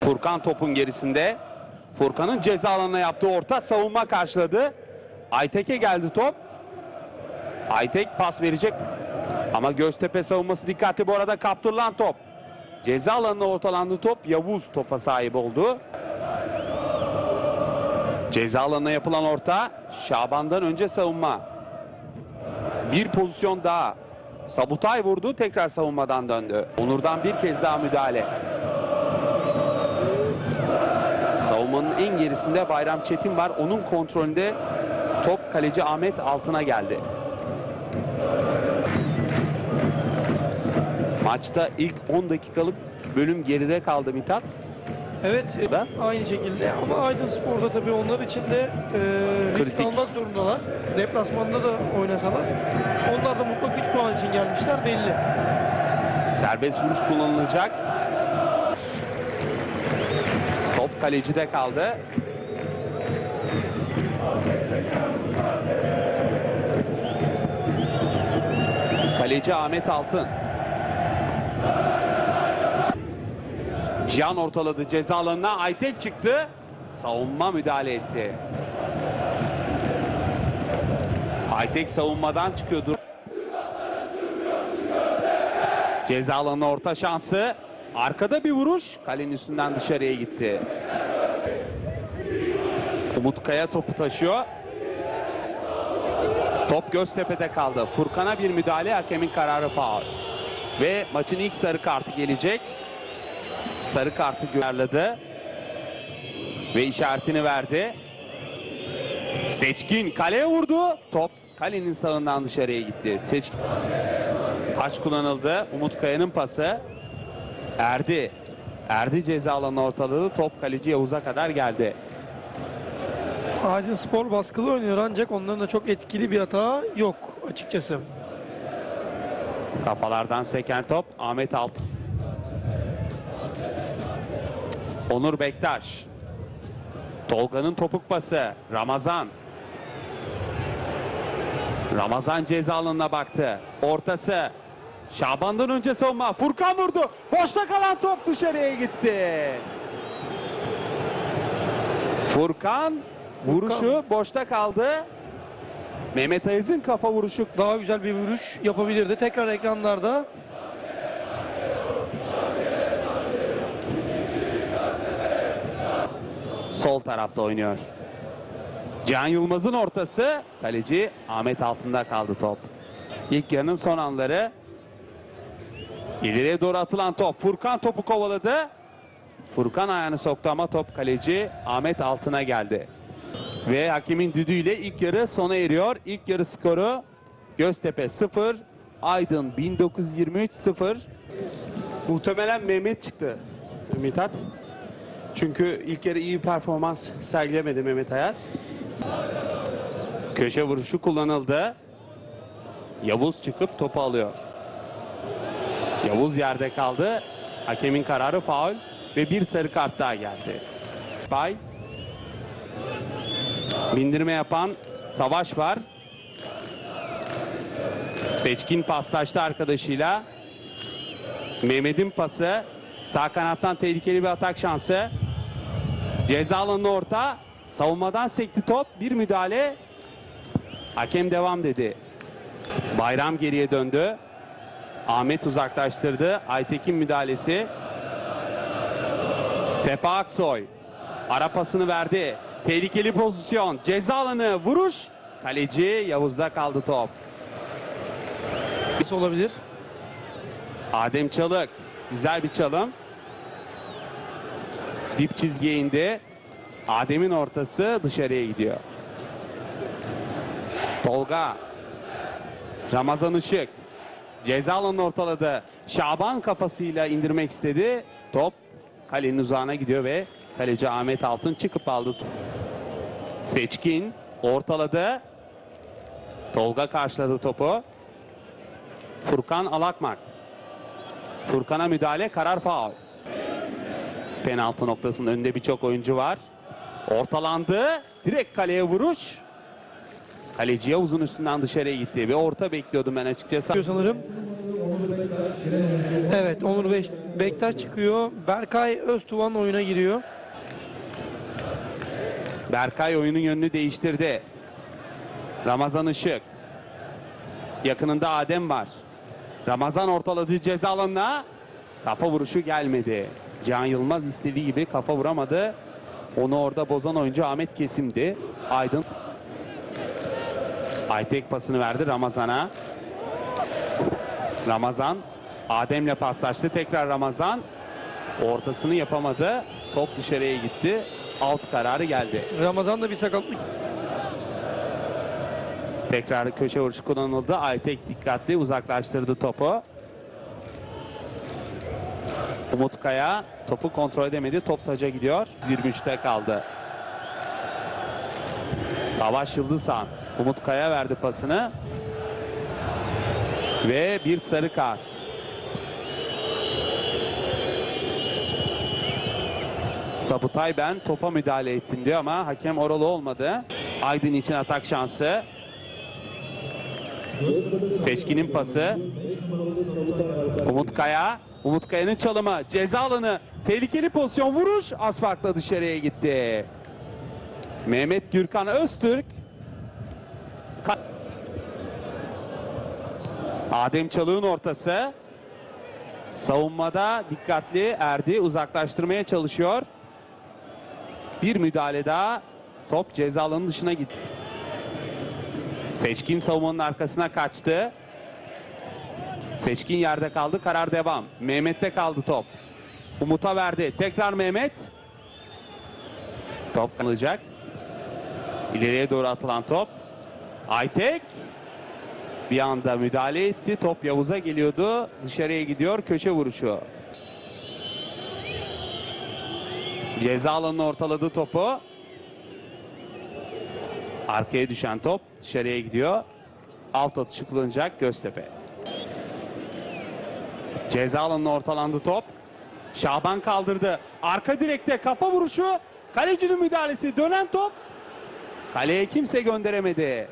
Furkan topun gerisinde. Furkan'ın ceza alanına yaptığı orta savunma karşıladı. Aytek'e geldi top. Aytek pas verecek. Ama Göztepe savunması dikkatli, bu arada kaptırılan top. Ceza alanına ortalandı top. Yavuz topa sahip oldu. Ceza alanına yapılan orta. Şaban'dan önce savunma. Bir pozisyon daha. Sabutay vurdu, tekrar savunmadan döndü. Onur'dan bir kez daha müdahale. Savunmanın en gerisinde Bayram Çetin var. Onun kontrolünde top kaleci Ahmet Altın'a geldi. Maçta ilk 10 dakikalık bölüm geride kaldı Mithat. Evet, aynı şekilde ama Aydınspor'da tabii onlar için de risk Kritik. almak zorundalar. Deplasmanda da oynasalar. Onlar da mutlak 3 puan için gelmişler belli. Serbest vuruş kullanılacak. Top kalecide kaldı. Kaleci Ahmet Altın. Cihan ortaladı ceza alanına. Aytek çıktı. Savunma müdahale etti. Aytek savunmadan çıkıyordu. Ceza alanına orta şansı. Arkada bir vuruş. Kalenin üstünden dışarıya gitti. Umut Kaya topu taşıyor. Top Göztepe'de kaldı. Furkan'a bir müdahale, hakemin kararı faul. Ve maçın ilk sarı kartı gelecek. Sarı kartı görüldü. Ve işaretini verdi. Seçkin kaleye vurdu. Top kalenin sağından dışarıya gitti. Seçkin. Taç kullanıldı. Umut Kaya'nın pası. Erdi ceza alanına ortaladı. Top kaleci Yavuz'a kadar geldi. Aydınspor baskılı oynuyor ancak onların da çok etkili bir hata yok açıkçası. Kafalardan seken top Ahmet Alt. Onur Bektaş. Tolga'nın topuk pası. Ramazan. Ramazan ceza alanına baktı. Ortası. Şaban'dan önce savunma. Furkan vurdu. Boşta kalan top dışarıya gitti. Furkan vuruşu boşta kaldı. Mehmet Ayaz'ın kafa vuruşu. Daha güzel bir vuruş yapabilirdi. Tekrar ekranlarda. Sol tarafta oynuyor. Can Yılmaz'ın ortası. Kaleci Ahmet Altın'da kaldı top. İlk yarının son anları. İleriye doğru atılan top. Furkan topu kovaladı. Furkan ayağını soktu ama top kaleci Ahmet Altın'a geldi. Ve hakemin düdüğüyle ilk yarı sona eriyor. İlk yarı skoru Göztepe 0, Aydın 1923 0. Muhtemelen Mehmet çıktı Mithat. Çünkü ilk yarı iyi bir performans sergilemedi Mehmet Ayaz. Köşe vuruşu kullanıldı. Yavuz çıkıp topu alıyor. Yavuz yerde kaldı. Hakemin kararı faul ve bir sarı kart daha geldi. Bay. Bindirme yapan Savaş var. Seçkin paslaştı arkadaşıyla. Mehmet'in pası. Sağ kanattan tehlikeli bir atak şansı. Ceza alanına orta. Savunmadan sekti top. Bir müdahale. Hakem devam dedi. Bayram geriye döndü. Ahmet uzaklaştırdı. Aytekin müdahalesi. Sefa Aksoy. Ara pasını verdi. Tehlikeli pozisyon. Ceza alanı vuruş. Kaleci Yavuz'da kaldı top. Nasıl olabilir? Adem Çalık. Güzel bir çalım. Dip çizgiye indi. Adem'in ortası dışarıya gidiyor. Tolga. Ramazan Işık. Ceza alanını ortaladı. Şaban kafasıyla indirmek istedi. Top kalenin uzağına gidiyor ve kaleci Ahmet Altın çıkıp aldı. Seçkin ortaladı. Tolga karşıladı topu. Furkan Alakmak. Furkan'a müdahale, karar faul. Penaltı noktasının önünde birçok oyuncu var. Ortalandı. Direkt kaleye vuruş. Kaleci Yavuz'un üstünden dışarıya gitti. Bir orta bekliyordum ben açıkçası. Sanırım. Evet, Onur Bektaş çıkıyor. Berkay Öztuğan oyuna giriyor. Berkay oyunun yönünü değiştirdi. Ramazan Işık. Yakınında Adem var. Ramazan ortaladı ceza alanına. Kafa vuruşu gelmedi. Can Yılmaz istediği gibi kafa vuramadı. Onu orada bozan oyuncu Ahmet Kesim'di. Aydın. Aytek pasını verdi Ramazan'a. Ramazan Adem'le paslaştı. Tekrar Ramazan. Ortasını yapamadı. Top dışarıya gitti. Out kararı geldi. Ramazan'da bir sakatlık. Tekrar köşe vuruşu kullanıldı. Aytek dikkatli uzaklaştırdı topu. Umut Kaya topu kontrol edemedi. Top taca gidiyor. 23'te kaldı. Savaş Yıldızhan. Umut Kaya verdi pasını. Ve bir sarı kart. Sabutay ben topa müdahale ettim diyor ama hakem oralı olmadı. Aydın için atak şansı. Seçkin'in pası. Umut Kaya. Umut Kaya'nın çalımı. Ceza alanı. Tehlikeli pozisyon. Vuruş. Az farkla dışarıya gitti. Mehmet Gürkan Öztürk. Adem Çalık'ın ortası. Savunmada dikkatli Erdi. Uzaklaştırmaya çalışıyor. Bir müdahale daha. Top ceza alanının dışına gitti. Seçkin savunmanın arkasına kaçtı. Seçkin yerde kaldı. Karar devam. Mehmet'te kaldı top. Umut'a verdi. Tekrar Mehmet. Top kalacak. İleriye doğru atılan top. Aytek. Bir anda müdahale etti. Top Yavuz'a geliyordu. Dışarıya gidiyor. Köşe vuruşu. Ceza alanını ortaladı topu. Arkaya düşen top dışarıya gidiyor. Alt atışı kullanacak Göztepe. Ceza alanına ortalandı top. Şaban kaldırdı. Arka direkte kafa vuruşu. Kalecinin müdahalesi. Dönen top. Kaleye kimse gönderemedi.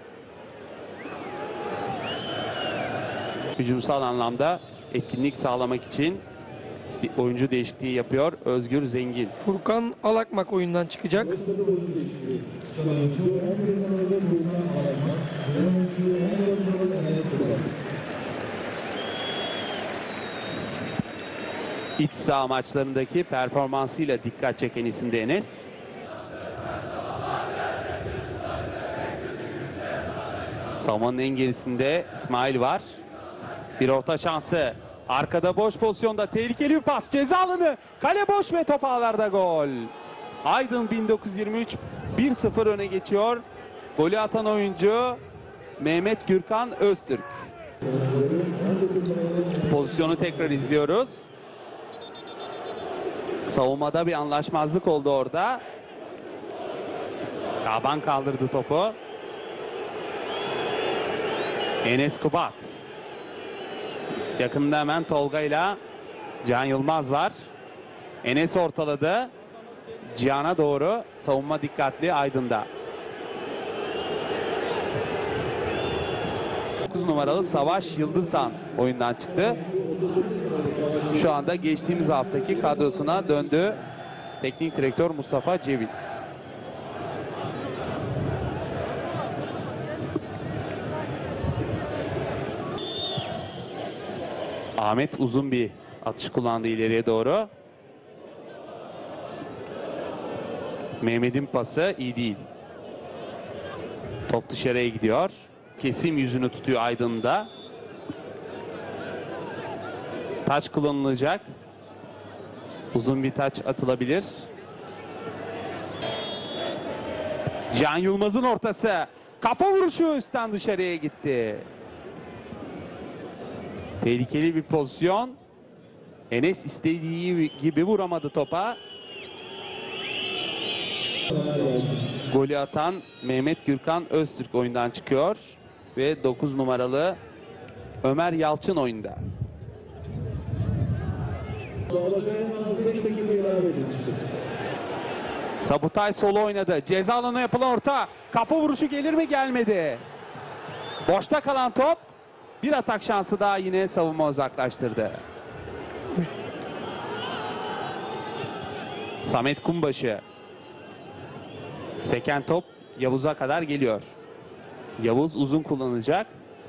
Hücumsal anlamda etkinlik sağlamak için bir oyuncu değişikliği yapıyor Özgür Zengin. Furkan Alakmak oyundan çıkacak. İç saha maçlarındaki performansıyla dikkat çeken isim de Enes. Savunmanın en gerisinde İsmail var. Bir orta şansı. Arkada boş pozisyonda tehlikeli bir pas. Ceza alanı. Kale boş ve top ağlarda gol. Aydın 1923 1-0 öne geçiyor. Golü atan oyuncu Mehmet Gürkan Öztürk. Pozisyonu tekrar izliyoruz. Savunmada bir anlaşmazlık oldu orada. Şaban kaldırdı topu. Enes Kubat. Yakında hemen Tolga ile Can Yılmaz var. Enes ortaladı. Cihan'a doğru. Savunma dikkatli Aydın'da. 9 numaralı Savaş Yıldızhan oyundan çıktı. Şu anda geçtiğimiz haftaki kadrosuna döndü teknik direktör Mustafa Ceviz. Ahmet uzun bir atış kullandı ileriye doğru. Mehmet'in pası iyi değil. Top dışarıya gidiyor. Kesim yüzünü tutuyor Aydın'da. Taç kullanılacak. Uzun bir taç atılabilir. Can Yılmaz'ın ortası. Kafa vuruşu üstten dışarıya gitti. Tehlikeli bir pozisyon. Enes istediği gibi vuramadı topa. Golü atan Mehmet Gürkan Öztürk oyundan çıkıyor. Ve 9 numaralı Ömer Yalçın oyunda. Sabutay solo oynadı. Ceza alanına yapılan orta. Kafa vuruşu gelir mi? Gelmedi. Boşta kalan top. Bir atak şansı daha yine savunma uzaklaştırdı. Samet Kumbaşı. Seken top Yavuz'a kadar geliyor. Yavuz uzun kullanacak.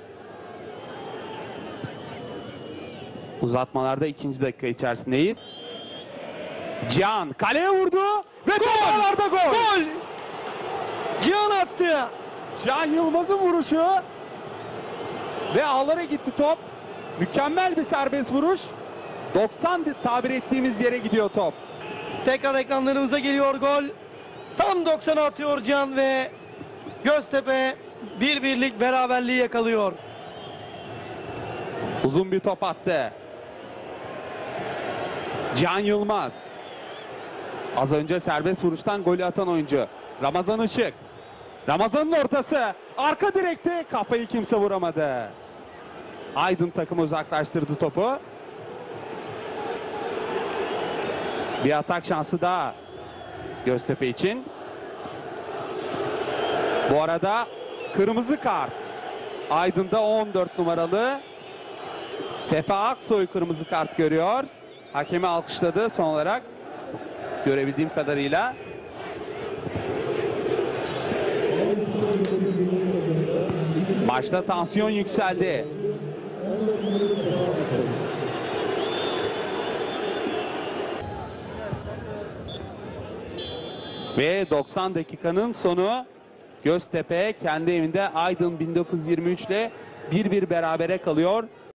Uzatmalarda 2. dakika içerisindeyiz. Cihan kaleye vurdu ve gol! Gol! Gol! Cihan attı. Cihan Yılmaz'ın vuruşu ve ağlara gitti top. Mükemmel bir serbest vuruş. 90 tabir ettiğimiz yere gidiyor top. Tekrar ekranlarımıza geliyor gol. Tam 90'a atıyor Cihan ve Göztepe 1-1'lik beraberliği yakalıyor. Uzun bir top attı. Cihan Yılmaz. Az önce serbest vuruştan golü atan oyuncu. Ramazan Işık. Ramazan'ın ortası. Arka direkte kafayı kimse vuramadı. Aydın takımı uzaklaştırdı topu. Bir atak şansı daha Göztepe için. Bu arada kırmızı kart. Aydın'da 14 numaralı Sefa Aksoy kırmızı kart görüyor. Hakemi alkışladı son olarak. Görebildiğim kadarıyla. Maçta tansiyon yükseldi. Ve 90 dakikanın sonu Göztepe kendi evinde Aydın 1923 ile 1-1 berabere kalıyor.